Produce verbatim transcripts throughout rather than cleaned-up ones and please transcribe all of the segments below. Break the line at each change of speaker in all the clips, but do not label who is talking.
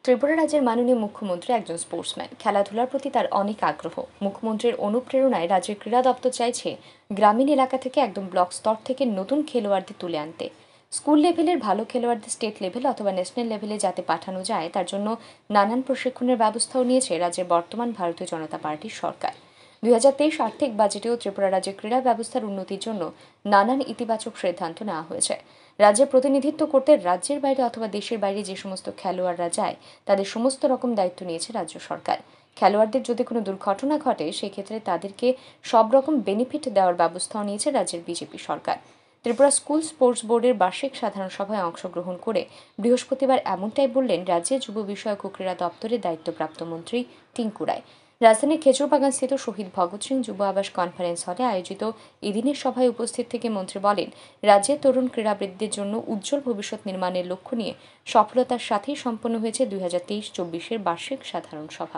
ত্রিপুরা রাজ্যের মাননীয় মুখ্যমন্ত্রী একজন স্পোর্টসম্যান। খেলাধুলার প্রতি তার অনেক আগ্রহ। মুখ্যমন্ত্রীর অনুপ্রেরণায় রাজ্যের ক্রীড়া দপ্তর চাইছে গ্রামীণ এলাকা থেকে একদম ব্লক স্তর থেকে নতুন খেলোয়াড়দের তুলে আনতে। স্কুল লেভেলের ভালো খেলোয়াড়দের স্টেট লেভেল অথবা ন্যাশনাল লেভেলে যাতে পাঠানো যায় তার জন্য নানান প্রশিক্ষণের ব্যবস্থাও নিয়েছে রাজ্যের বর্তমান ভারতীয় জনতা পার্টির সরকার। দুই হাজার তেইশ আর্থিক বাজেটেও ত্রিপুরা রাজ্যের ক্রীড়া ব্যবস্থার উন্নতির জন্য নানান ইতিবাচক সিদ্ধান্ত নেওয়া হয়েছে। রাজ্যের প্রতিনিধিত্ব করতে রাজ্যের বাইরে অথবা দেশের বাইরে যে সমস্ত খেলোয়াড়রা যায় তাদের সমস্ত রকম দায়িত্ব নিয়েছে রাজ্য সরকার। খেলোয়াড়দের যদি কোনো দুর্ঘটনা ঘটে সেক্ষেত্রে তাদেরকে সব রকম বেনিফিট দেওয়ার ব্যবস্থাও নিয়েছে রাজ্যের বিজেপি সরকার। ত্রিপুরা স্কুল স্পোর্টস বোর্ডের বার্ষিক সাধারণ সভায় অংশগ্রহণ করে বৃহস্পতিবার এমনটাই বললেন রাজ্যের যুব বিষয়ক ও ক্রীড়া দপ্তরের দায়িত্বপ্রাপ্ত মন্ত্রী টিঙ্কু রায়। রাজধানীর খেজুরবাগানস্থিত শহীদ ভগৎ সিং যুব আবাস কনফারেন্স হলে আয়োজিত এদিনের সভায় উপস্থিত থেকে মন্ত্রী বলেন, রাজ্যের তরুণ ক্রীড়াবিদদের জন্য উজ্জ্বল ভবিষ্যৎ নির্মাণের লক্ষ্য নিয়ে সফলতার সাথেই সম্পন্ন হয়েছে দুই হাজার তেইশ চব্বিশের বার্ষিক সাধারণ সভা।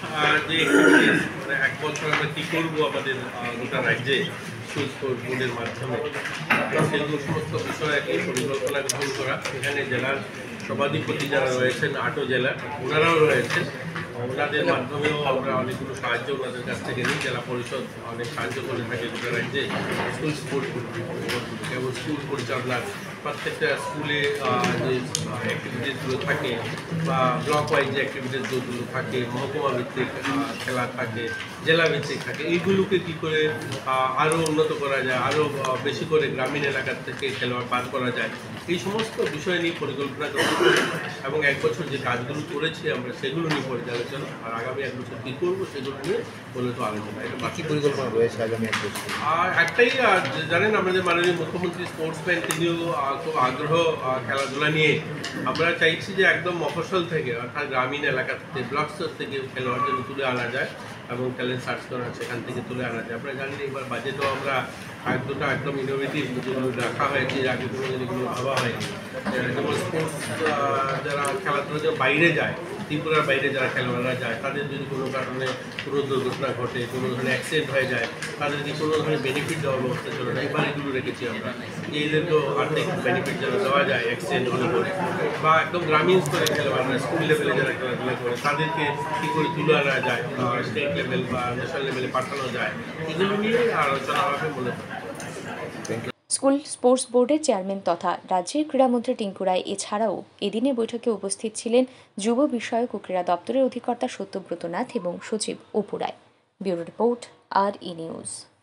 এক বছর আমরা কি করবো আমাদের গোটা রাজ্যে স্পোর্টস বোর্ডের মাধ্যমে সেগুলো সমস্ত বিষয়ে পরিকল্পনা গ্রহণ করা। এখানে জেলার সভাধিপতি যারা রয়েছেন আটও জেলা ওনারাও রয়েছেন, ওনাদের মাধ্যমেও আমরা অনেকগুলো সাহায্য ওনাদের কাছ থেকে নিই। জেলা পরিষদ অনেক সাহায্য করে থাকে গোটা রাজ্যে স্কুল স্পোর্টস এবং স্কুল পরিচালনার প্রত্যেকটা স্কুলে যে অ্যাক্টিভিটিসগুলো থাকে বা ব্লক ওয়াইজ যে অ্যাক্টিভিটিসগুলো থাকে, মহকুমা ভিত্তিক খেলা থাকে, জেলা ভিত্তিক থাকে, এইগুলোকে কী করে আরও উন্নত করা যায়, আরও বেশি করে গ্রামীণ এলাকার থেকে খেলোয়াড় পার করা যায়, এই সমস্ত বিষয় নিয়ে পরিকল্পনা গ্রহণ করি এবং এক বছর যে কাজগুলো করেছি আমরা সেগুলো নিয়ে পর্যালোচনা, আর আগামী এক বছর কী করবো সেগুলো নিয়ে মূলত আলোচনা। এটা বাকি
পরিকল্পনা রয়েছে আগামী এক বছর।
আর একটাই জানেন, আমাদের মাননীয় মুখ্যমন্ত্রী স্পোর্টসম্যান, তিনিও খুব আগ্রহ খেলাধুলা নিয়ে। আমরা চাইছি যে একদম মফস্বল থেকে অর্থাৎ গ্রামীণ এলাকা থেকে ব্লক স্তর থেকে খেলোয়াড়দের তুলে আনা যায় এবং ট্যালেন্ট সার্চ করা সেখান থেকে তুলে আনা যায়। আপনারা জানেন এবার বাজেটও আমরা এক দুটো একদম ইনোভেটিভ যেগুলো রাখা হয়েছে, আগে কোনো যেগুলো ভাবা হয়নি, যেমন স্পোর্টস যারা খেলাধুলা বাইরে যায়, ত্রিপুরার বাইরে যারা খেলোয়াড়রা যায়, তাদের যদি কোনো কারণে কোনো দুর্ঘটনা ঘটে, কোনো ধরনের অ্যাক্সিডেন্ট হয়ে যায়, তাদেরকে কোনো ধরনের বেনিফিট দেওয়ার ব্যবস্থা চলে না। এবার এগুলো রেখেছি আমরা, যে এদেরকেও আর্থিক বেনিফিট যেন দেওয়া যায় অ্যাক্সিডেন্ট হলে করে, বা একদম গ্রামীণ স্তরে খেলোয়াড়রা স্কুল লেভেলে যারা খেলাধুলা করে তাদেরকে কী করে তুলে আনা যায়, স্টেট লেভেল বা ন্যাশনাল লেভেলে পাঠানো যায়, এগুলো নিয়ে আলোচনা হবে বলে।
স্কুল স্পোর্টস বোর্ডের চেয়ারম্যান তথা রাজ্যের ক্রীড়ামন্ত্রী টিঙ্কু রায় এছাড়াও এদিনের বৈঠকে উপস্থিত ছিলেন যুব বিষয়ক ও ক্রীড়া দপ্তরের অধিকর্তা সত্যব্রত নাথ এবং সচিব Apu Roy. Bureau report, R E news.